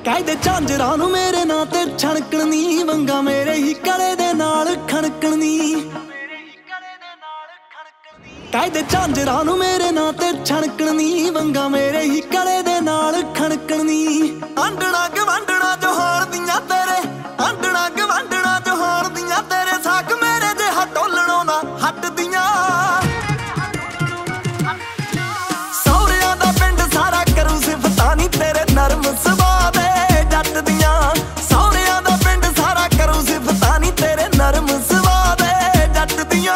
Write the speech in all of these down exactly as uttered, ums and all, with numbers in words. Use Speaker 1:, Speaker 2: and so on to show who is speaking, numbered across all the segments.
Speaker 1: कहदे झांजरां नूं मेरे नां ते छणकण नी, वंगा मेरे ही गले दे नाल खणकण नी। कहदे झांजरां नूं मेरे नां ते छणकण नी, वंगा मेरे ही गले दे नाल खणकण नी। आंडणा गवांडणा जोहार दियां तेरे, आंडणा गवांडणा जोहार दियां तेरे, साक मेरे जे हटोलणों ना हट दियां। सौरियां दा पिंड सारा करूं सिफतां नी तेरे नरम सुभाऽ दे जट दियां। सौरियां दा पिंड सारा करूं सिफतां नी तेरे नरम सुभाऽ दे जट दियां।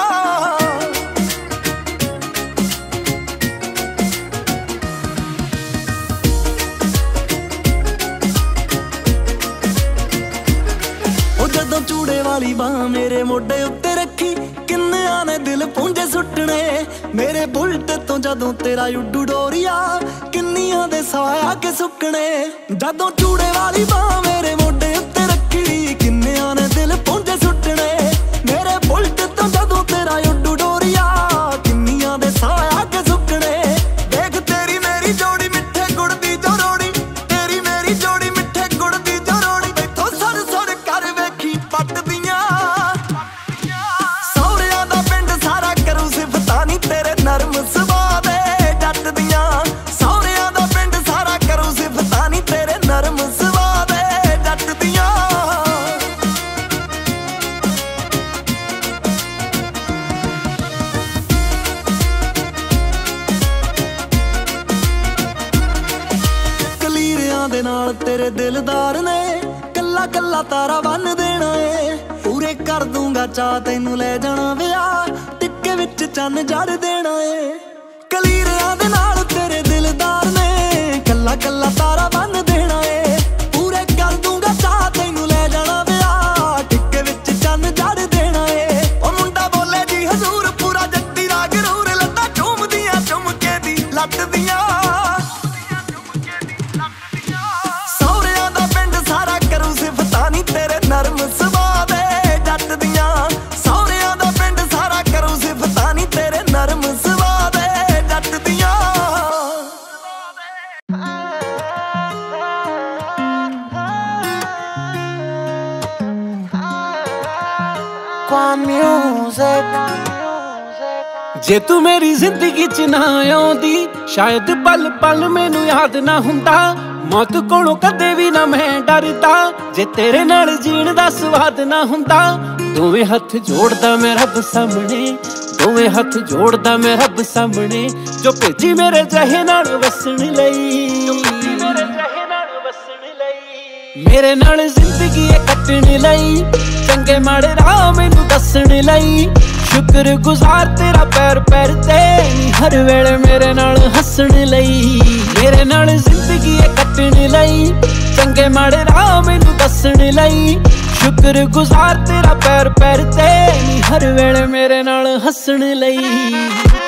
Speaker 1: जदों चूड़े वाली बां मेरे मोढे उत्ते रखी, किन्नियां ने दिल पूंजे सुट्टने। मेरे बुलट तो जदों तेरा उड्डू डोरिया, किन्नियां दे साया के सुकने। जदों चूड़े वाली बां मेरे मोढे उत्ते रखी, किन्नियां ने दिल पूंजे सुट्टने। मेरे बुलट तो जदों तेरा उड्डू डोरिया, किन्नियां दे साया के सुकने। देख तेरी मेरी जोड़ी मिठे गुड़ दी जोड़ी, तेरी मेरी जोड़ी मिठे गुड़ दी जोड़ी, बैठो सर सर कर वेखी पट दियां। सौरियां दा पिंड सारा करूं सिफतां नी तेरे नरम सुभाऽ दे जट दियां। सौरियां दा पिंड सारा करूं सिफतां नी तेरे नरम सुभाऽ दे जट दियां। कलीरियां दे नाल तेरे दिलदार ने, कल्ला कल्ला तारा बन देना है। पूरे कर दूंगा चाह तैनू ले जाना विआह, टिक्के विच चन्न जड़ देना है। कलीरियां दे नाल तेरे दिलदार ने, कल्ला कल्ला तारा बन देना है। पूरे कर दूंगा चाह तैनू ले जाना विआह, टिक्के विच चन्न जड़ देना है। ओ मुंडा बोले जी हजूर पूरा जट्टी दा गरूर, लत्तां झूमदियां झुमके दी लट दियां। सौरियां दा पिंड सारा करूं सिफतां नी तेरे नरम सुभाऽ दे जट दियां। सौरियां दा पिंड सारा करूं सिफतां नी तेरे नरम सुभाऽ दे जट दियां।
Speaker 2: Quan Music।
Speaker 3: जे तू मेरी जिंदगी च ना आउंदी, शायद पल पल मैनू याद ना हुंदा। मौत कोलों कदे भी ना मैं डरदा, जे तेरे नाल जीण दा स्वाद ना हुंदा। दोवें हथ जोड़दा मैं रब सामने, दोवें हथ जोड़दा मैं रब सामने, जो भेजी मेरे जहे नाल वसण लई। मेरे नाल जिंदगी कटण लई, चंगे माड़े राह मैनू दसण लई। शुक्र गुजार तेरा पैर पैर ते, हर वेले मेरे नाल हसण लई। मेरे नाल जिंदगी कटण लई, चंगे माड़े राह मैनू दसण लई। शुक्र गुजार तेरा पैर पैर ते, हर वेले मेरे नाल हसण लई।